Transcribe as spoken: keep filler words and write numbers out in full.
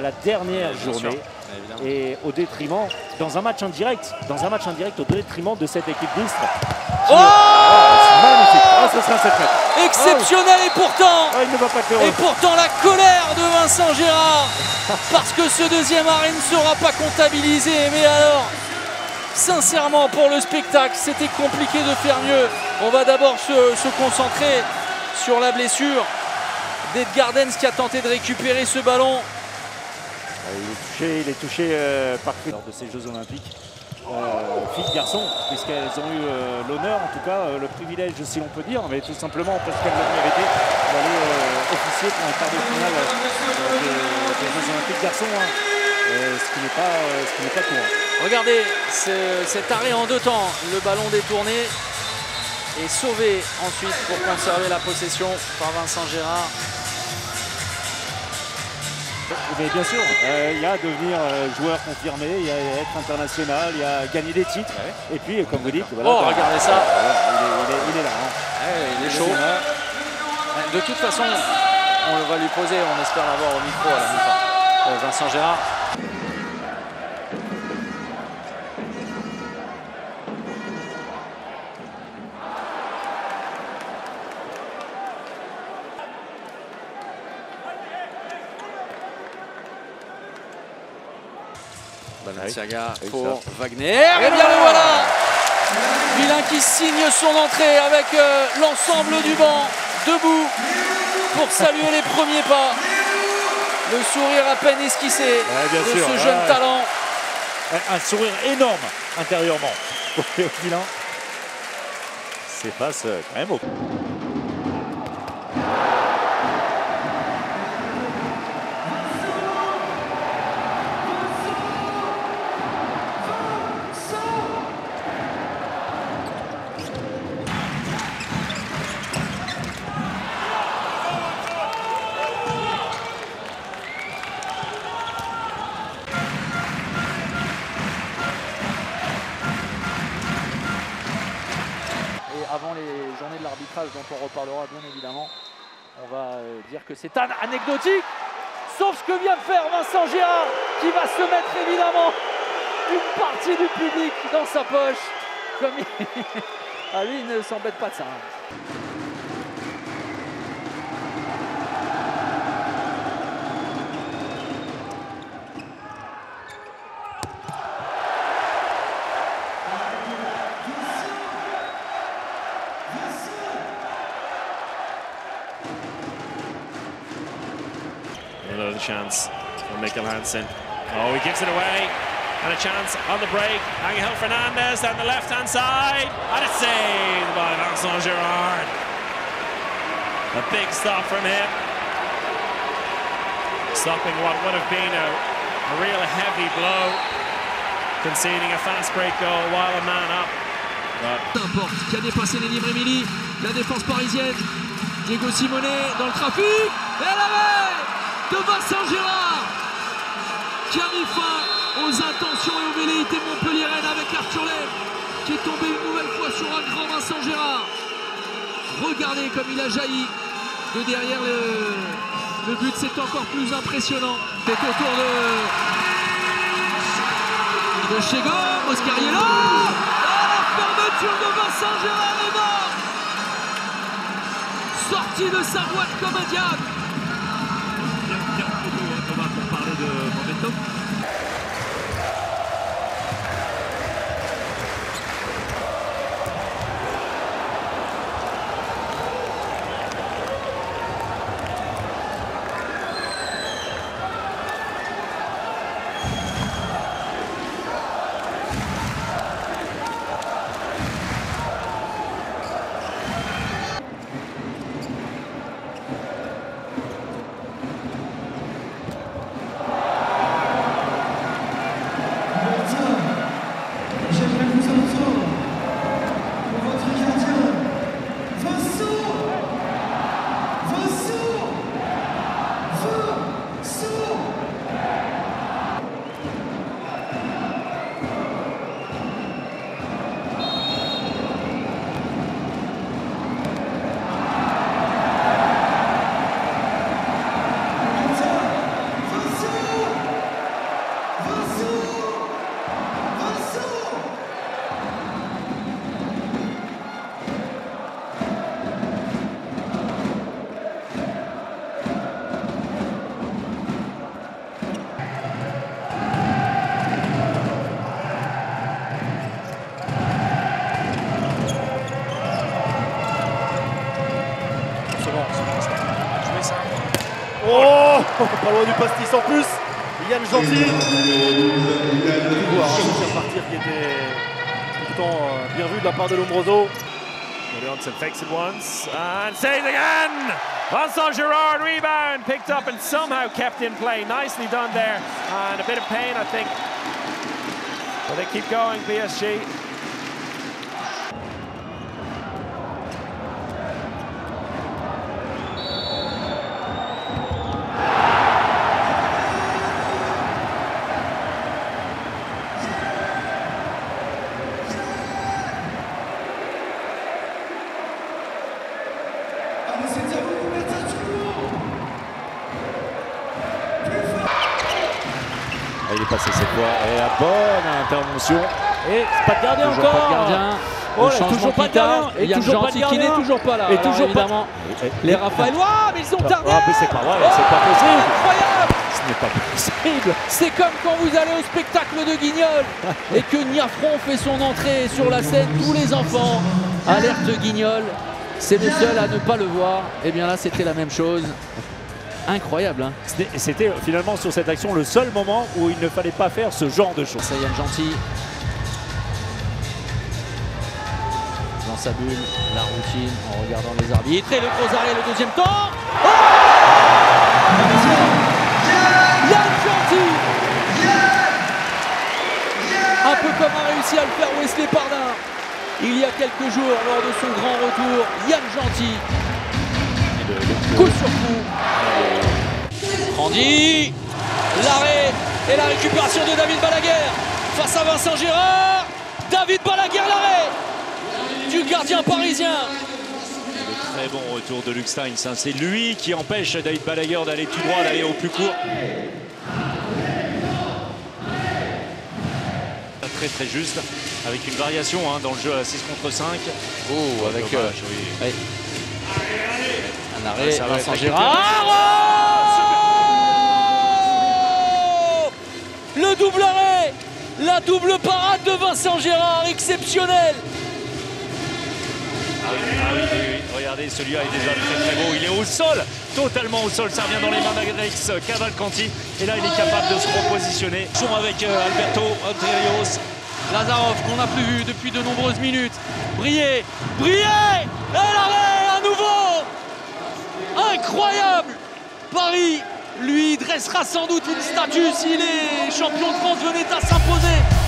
la dernière bien journée. sûr. Et au détriment, dans un match en direct, dans un match en direct au détriment de cette équipe d'Istres. Oh, oh c'est magnifique. Ah, ce sera sept mètres. Exceptionnel et pourtant, oh, il ne va pas être et pourtant la colère de Vincent Gérard, parce que ce deuxième arrêt ne sera pas comptabilisé. Mais alors, sincèrement, pour le spectacle, c'était compliqué de faire mieux. On va d'abord se, se concentrer sur la blessure d'Edgar Dens qui a tenté de récupérer ce ballon. Il est touché, il est touché euh, par lors de ces Jeux Olympiques. Euh, filles, garçons, puisqu'elles ont eu euh, l'honneur, en tout cas euh, le privilège, si l'on peut dire, mais tout simplement parce qu'elles l'ont mérité, d'aller euh, officier pour un quart de finale euh, des, des Jeux Olympiques garçons, hein. euh, ce qui n'est pas, euh, ce qui n'est pas courant. Regardez ce, cet arrêt en deux temps, le ballon détourné et sauvé ensuite pour conserver la possession par Vincent Gérard. Mais bien sûr, euh, il y a devenir euh, joueur confirmé, il y a être international, il y a gagner des titres. Ouais. Et puis, comme vous dites, voilà, oh, regardez ça. Voilà, il, est, il, est, il est là. Hein. Ouais, il est chaud. De toute façon, on va lui poser, on espère l'avoir au micro à la mi-temps. Euh, Vincent Gérard. Balenciaga pour Wagner. Et bien le voilà. Vilain qui signe son entrée avec euh, l'ensemble du banc debout pour saluer les premiers pas. Le sourire à peine esquissé ouais, bien de sûr. ce jeune ouais. talent. Un sourire énorme intérieurement pour Théo Vilain. C'est face quand même au... Avant les journées de l'arbitrage dont on reparlera bien évidemment, on va euh, dire que c'est anecdotique, sauf ce que vient de faire Vincent Gérard qui va se mettre évidemment une partie du public dans sa poche. Comme il... ah, lui il ne s'embête pas de ça. Hein. Another chance for Mikkel Hansen. Oh, he gives it away. And a chance on the break. Angel Fernandez down the left-hand side. And it's saved by Vincent Gérard. A big stop from him. Stopping what would have been a, a real heavy blow. Conceding a fast break goal while a man up. But... N'importe, qui a dépassé les livres Émilie. La défense parisienne. Diego Simonet dans le trafic. Et la main de Vincent Gérard qui a mis fin aux intentions et aux velléités montpelliéraines avec Arthur Lem qui est tombé une nouvelle fois sur un grand Vincent Gérard. Regardez comme il a jailli de derrière le, le but, c'est encore plus impressionnant. C'est au tour de de Chego, Moscariello. Oh, la fermeture de Vincent Gérard est mort. Sorti de sa boîte comme un diable. Pour parler de momentum. forcément. Jouer ça. Oh, pas loin du pastis en plus. Yann Gentil. Tu vois, hein, c'est repartir qui était pourtant euh, bien vu de la part de Lombroso. Johnson fakes it once and saves again. Vincent Girard rebound picked up and somehow kept in play. Nicely done there, and a bit of pain, I think. But they keep going, P S G. Il est passé cette fois et la bonne intervention. Et pas de gardien Toujours encore. pas de gardien. Oh, Le là, changement toujours pas qui de gardien. tarde. Et Il y a toujours pas de Gentil qui n'est gardien. toujours pas là. Et Alors, toujours pas- évidemment, les Raphaëlois, mais ils ont tardé. Ah, mais c'est pas vrai, c'est pas possible. Incroyable. Ce n'est pas possible. C'est comme quand vous allez au spectacle de Guignol et que Niafron fait son entrée sur la scène, tous les enfants alerte Guignol. C'est le seul à ne pas le voir. Et bien là, c'était la même chose. Incroyable, hein. C'était- C'était finalement sur cette action le seul moment où il ne fallait pas faire ce genre de choses. Ça, Yann Gentil. Dans sa bulle, la routine, en regardant les arbitres. Et le gros arrêt, le deuxième temps. Oh, Yann Gentil. Un peu comme a réussi à le faire Wesley Pardin il y a quelques jours lors de son grand retour. Yann Gentil. Coup sur coup. Randy, l'arrêt et la récupération de David Balaguer face à Vincent Girard. David Balaguer, l'arrêt du gardien parisien. Très bon retour de Luc Steins, hein. C'est lui qui empêche David Balaguer d'aller tout droit, d'aller au plus court. Très très juste, avec une variation hein, dans le jeu à six contre cinq. Oh, avec dommage, euh, oui. ouais. Un arrêt, Ça va Vincent être Girard. Oh, le double arrêt, la double parade de Vincent Girard, exceptionnel. Ah oui, ah oui, oui, oui. Regardez, celui-là est déjà très très beau. Il est au sol, totalement au sol. Ça revient dans les mains d'Alex Cavalcanti. Et là, il est capable de se repositionner. Jouons avec euh, Alberto Ontrios. Lazarov qu'on n'a plus vu depuis de nombreuses minutes. Briller, briller. Et l'arrêt à nouveau. Incroyable. Paris, lui, dressera sans doute une statue si les champions de France venaient à s'imposer